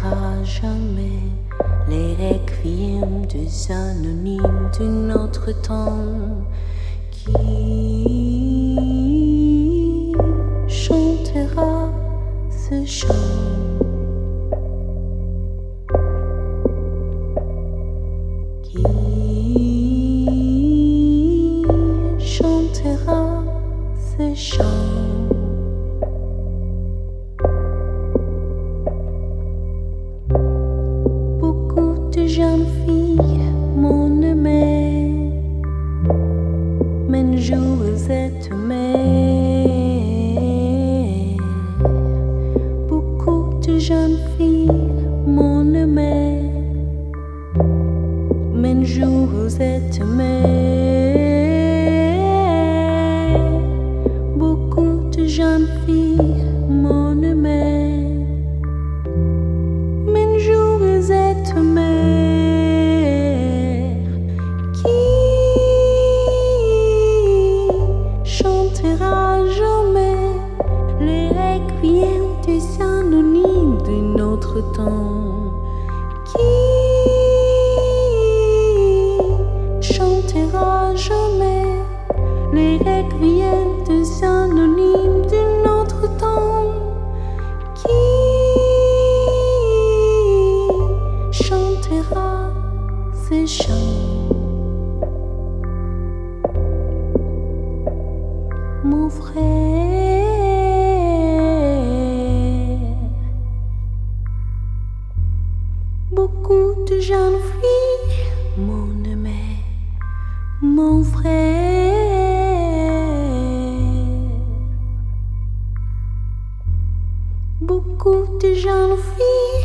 chantera jamais les requiem des anonymes de notre temps. Qui chantera ce chant? Qui chantera ce chant? Beaucoup de jeunes filles m'ont aimé, mais je vous ai aimé. Beaucoup de jeunes filles m'ont aimé, mais je vous ai aimé. Beaucoup de jeunes filles m'ont aimé, mais je vous ai aimé. Qui chantera jamais les requiem des anonymes de notre temps? Qui chantera jamais les requiem des anonymes de notre temps? Qui chantera ces chants? Mon frère, beaucoup de jeunes filles m'ont aimé, mon frère. Beaucoup de jeunes filles